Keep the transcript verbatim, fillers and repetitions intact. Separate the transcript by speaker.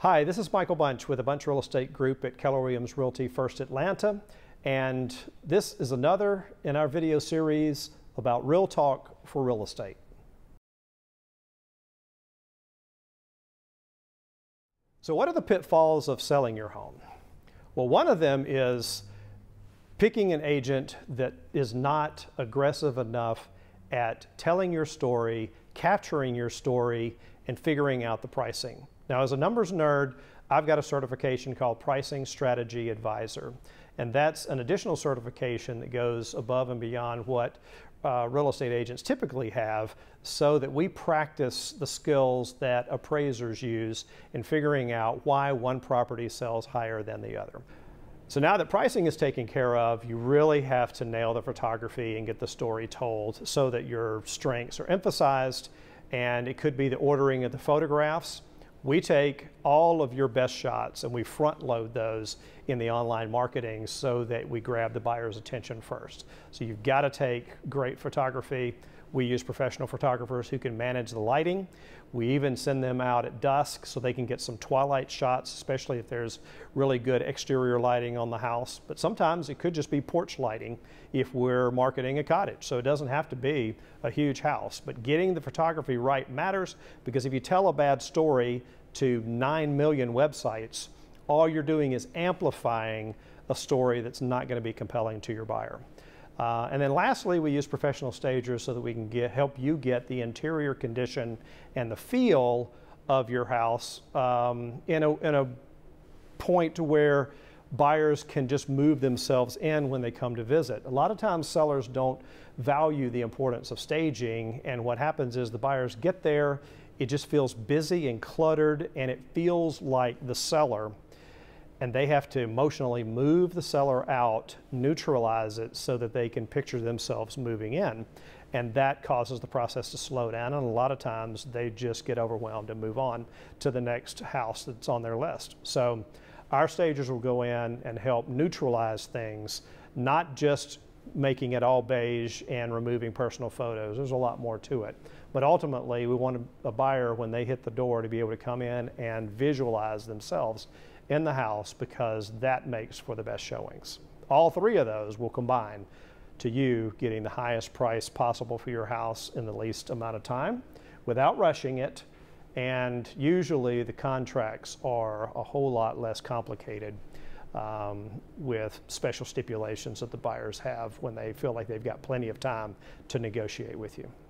Speaker 1: Hi, this is Michael Bunch with the Bunch Real Estate Group at Keller Williams Realty First Atlanta, and this is another in our video series about real talk for real estate. So what are the pitfalls of selling your home? Well, one of them is picking an agent that is not aggressive enough at telling your story, capturing your story, and figuring out the pricing. Now, as a numbers nerd, I've got a certification called Pricing Strategy Advisor, and that's an additional certification that goes above and beyond what uh, real estate agents typically have, so that we practice the skills that appraisers use in figuring out why one property sells higher than the other. So now that pricing is taken care of, you really have to nail the photography and get the story told so that your strengths are emphasized. And it could be the ordering of the photographs. We take all of your best shots and we front load those in the online marketing so that we grab the buyer's attention first. So you've got to take great photography. We use professional photographers who can manage the lighting. We even send them out at dusk so they can get some twilight shots, especially if there's really good exterior lighting on the house. But sometimes it could just be porch lighting if we're marketing a cottage. So it doesn't have to be a huge house. But getting the photography right matters, because if you tell a bad story to nine million websites, all you're doing is amplifying a story that's not going to be compelling to your buyer. Uh, and then lastly, we use professional stagers so that we can get, help you get the interior condition and the feel of your house um, in, a, in a point to where buyers can just move themselves in when they come to visit. A lot of times sellers don't value the importance of staging, and what happens is the buyers get there, it just feels busy and cluttered, and it feels like the seller, and they have to emotionally move the seller out, neutralize it so that they can picture themselves moving in. And that causes the process to slow down, and a lot of times they just get overwhelmed and move on to the next house that's on their list. So our stagers will go in and help neutralize things, not just making it all beige and removing personal photos. There's a lot more to it. But ultimately, we want a buyer, when they hit the door, to be able to come in and visualize themselves in the house, because that makes for the best showings. All three of those will combine to you getting the highest price possible for your house in the least amount of time without rushing it. And usually the contracts are a whole lot less complicated um, with special stipulations that the buyers have when they feel like they've got plenty of time to negotiate with you.